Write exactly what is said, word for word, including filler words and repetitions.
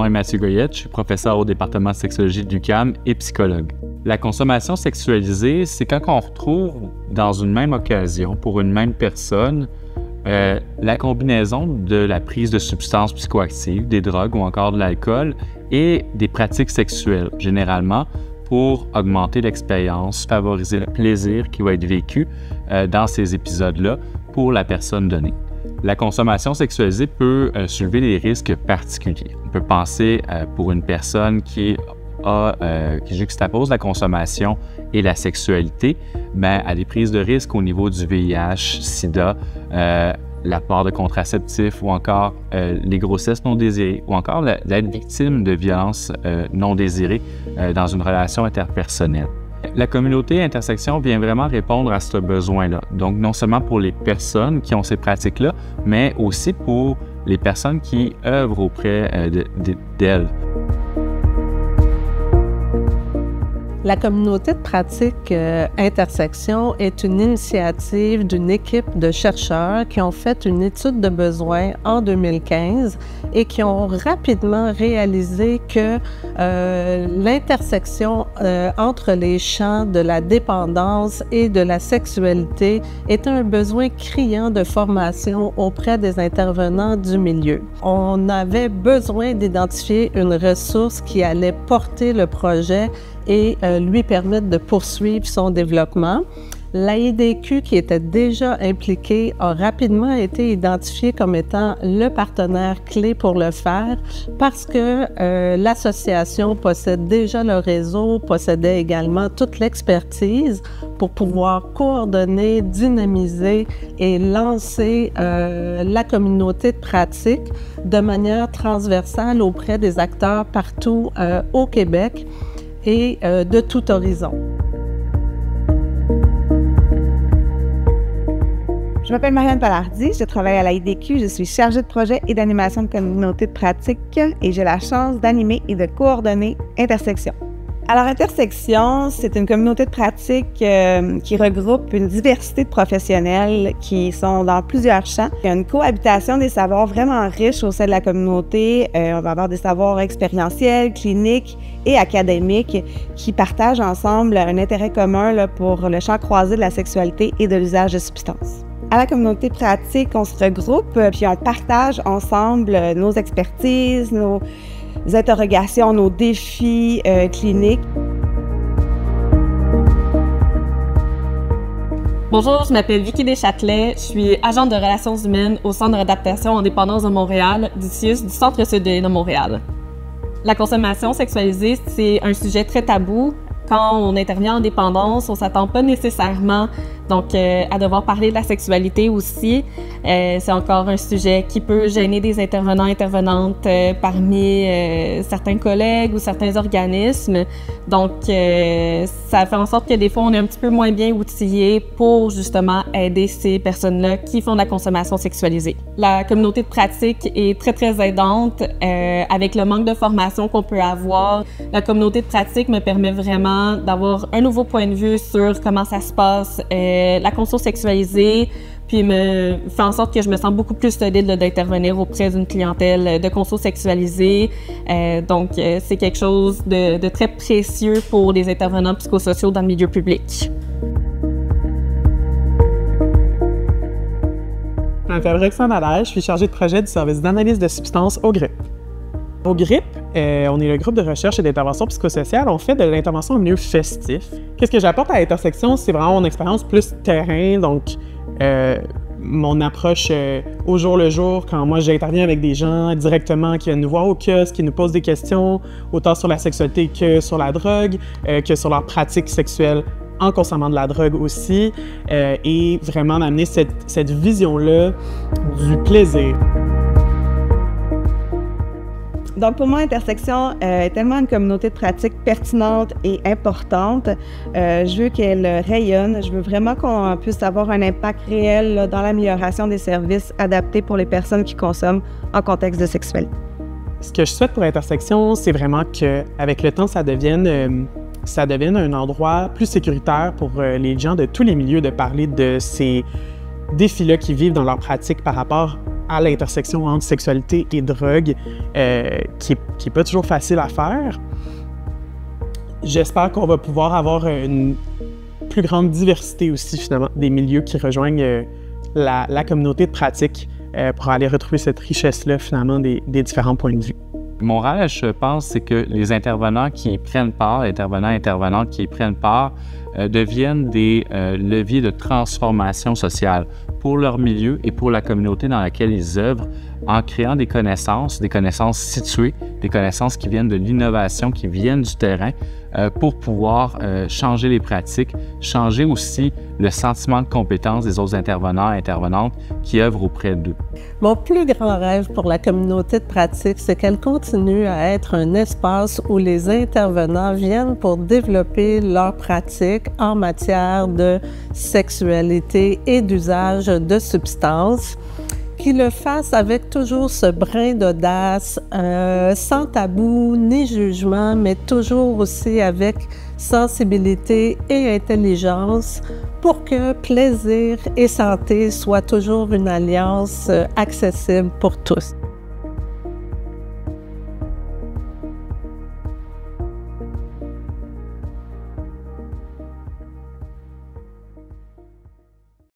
est Mathieu Goyette, je suis professeur au département de sexologie de l'U Q A M et psychologue. La consommation sexualisée, c'est quand on retrouve dans une même occasion, pour une même personne, euh, la combinaison de la prise de substances psychoactives, des drogues ou encore de l'alcool et des pratiques sexuelles, généralement pour augmenter l'expérience, favoriser le plaisir qui va être vécu euh, dans ces épisodes-là pour la personne donnée. La consommation sexualisée peut euh, soulever des risques particuliers. On peut penser euh, pour une personne qui, a, euh, qui juxtapose la consommation et la sexualité, ben, à des prises de risques au niveau du V I H, sida, euh, l'apport de contraceptifs ou encore euh, les grossesses non désirées ou encore d'être victime de violences euh, non désirées euh, dans une relation interpersonnelle. La communauté intersection vient vraiment répondre à ce besoin-là. Donc, non seulement pour les personnes qui ont ces pratiques-là, mais aussi pour les personnes qui œuvrent auprès euh, de, de, d'elles. La communauté de pratique euh, intersection est une initiative d'une équipe de chercheurs qui ont fait une étude de besoins en deux mille quinze et qui ont rapidement réalisé que euh, l'intersection euh, entre les champs de la dépendance et de la sexualité est un besoin criant de formation auprès des intervenants du milieu. On avait besoin d'identifier une ressource qui allait porter le projet et euh, lui permettre de poursuivre son développement. L'A I D Q, qui était déjà impliqué, a rapidement été identifié comme étant le partenaire clé pour le faire parce que euh, l'association possède déjà le réseau, possédait également toute l'expertise pour pouvoir coordonner, dynamiser et lancer euh, la communauté de pratique de manière transversale auprès des acteurs partout euh, au Québec et euh, de tout horizon. Je m'appelle Marianne Palardy, je travaille à l'A I D Q, je suis chargée de projet et d'animation de communauté de pratique et j'ai la chance d'animer et de coordonner Intersection. Alors, Intersection, c'est une communauté de pratique euh, qui regroupe une diversité de professionnels qui sont dans plusieurs champs. Il y a une cohabitation des savoirs vraiment riche au sein de la communauté. Euh, on va avoir des savoirs expérientiels, cliniques et académiques qui partagent ensemble un intérêt commun là, pour le champ croisé de la sexualité et de l'usage de substances. À la communauté pratique, on se regroupe puis on partage ensemble nos expertises, nos interrogations, nos défis euh, cliniques. Bonjour, je m'appelle Vicky Deschâtelet, je suis agente de relations humaines au Centre d'adaptation en dépendance de Montréal, du C I U S du Centre-Sud de Montréal. La consommation sexualisée, c'est un sujet très tabou. Quand on intervient en dépendance, on ne s'attend pas nécessairement donc, euh, à devoir parler de la sexualité aussi. Euh, c'est encore un sujet qui peut gêner des intervenants, intervenantes euh, parmi euh, certains collègues ou certains organismes. Donc, euh, ça fait en sorte que des fois, on est un petit peu moins bien outillés pour justement aider ces personnes-là qui font de la consommation sexualisée. La communauté de pratique est très, très aidante euh, avec le manque de formation qu'on peut avoir. La communauté de pratique me permet vraiment d'avoir un nouveau point de vue sur comment ça se passe, euh, la conso sexualisée, puis me fait en sorte que je me sens beaucoup plus solide d'intervenir auprès d'une clientèle de conso sexualisée. Euh, donc, euh, c'est quelque chose de, de très précieux pour les intervenants psychosociaux dans le milieu public. Je m'appelle Roxane Allaire, je suis chargée de projet du service d'analyse de substances au G R I P. Au G R I P, euh, on est le groupe de recherche et d'intervention psychosociale. On fait de l'intervention en milieu festif. Qu'est-ce que j'apporte à l'intersection? C'est vraiment mon expérience plus terrain, donc euh, mon approche euh, au jour le jour, quand moi j'interviens avec des gens directement qui viennent nous voir au kiosque, qui nous posent des questions, autant sur la sexualité que sur la drogue, euh, que sur leurs pratiques sexuelles en consommant de la drogue aussi, euh, et vraiment d'amener cette, cette vision-là du plaisir. Donc, pour moi, Intersection euh, est tellement une communauté de pratique pertinente et importante. Euh, je veux qu'elle rayonne. Je veux vraiment qu'on puisse avoir un impact réel là, dans l'amélioration des services adaptés pour les personnes qui consomment en contexte de sexualité. Ce que je souhaite pour Intersection, c'est vraiment qu'avec le temps, ça devienne, euh, ça devienne un endroit plus sécuritaire pour euh, les gens de tous les milieux de parler de ces défis-là qu'ils vivent dans leur pratique par rapport à l'intersection entre sexualité et drogue, euh, qui n'est qui est pas toujours facile à faire. J'espère qu'on va pouvoir avoir une plus grande diversité aussi, finalement, des milieux qui rejoignent euh, la, la communauté de pratique euh, pour aller retrouver cette richesse-là, finalement, des, des différents points de vue. Mon rôle, je pense, c'est que les intervenants qui y prennent part, les intervenants et intervenantes qui y prennent part, euh, deviennent des euh, leviers de transformation sociale pour leur milieu et pour la communauté dans laquelle ils œuvrent, en créant des connaissances, des connaissances situées, des connaissances qui viennent de l'innovation, qui viennent du terrain, euh, pour pouvoir euh, changer les pratiques, changer aussi le sentiment de compétence des autres intervenants et intervenantes qui œuvrent auprès d'eux. Mon plus grand rêve pour la communauté de pratique, c'est qu'elle continue à être un espace où les intervenants viennent pour développer leurs pratiques en matière de sexualité et d'usage de substances, qu'ils le fassent avec toujours ce brin d'audace, euh, sans tabou ni jugement, mais toujours aussi avec sensibilité et intelligence pour que plaisir et santé soient toujours une alliance accessible pour tous.